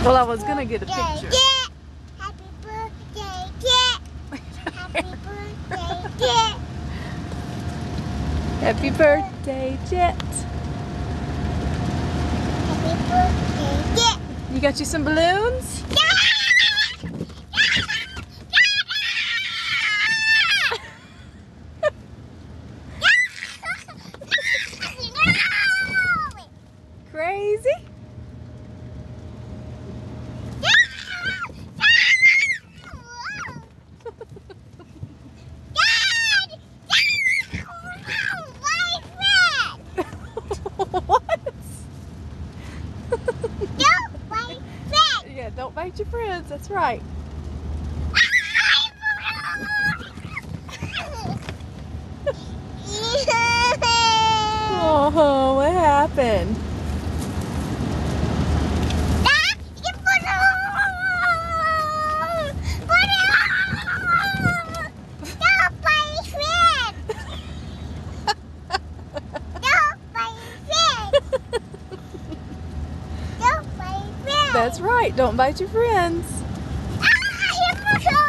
Well, I was gonna get a picture. Happy birthday, Jet. Happy birthday, Jet. Happy birthday, Jet. Happy birthday, Jet. You got you some balloons? Crazy? What? Yeah, don't bite your friends. That's right. Oh, what happened? Don't bite friends. That's right. Don't bite your friends. Ah,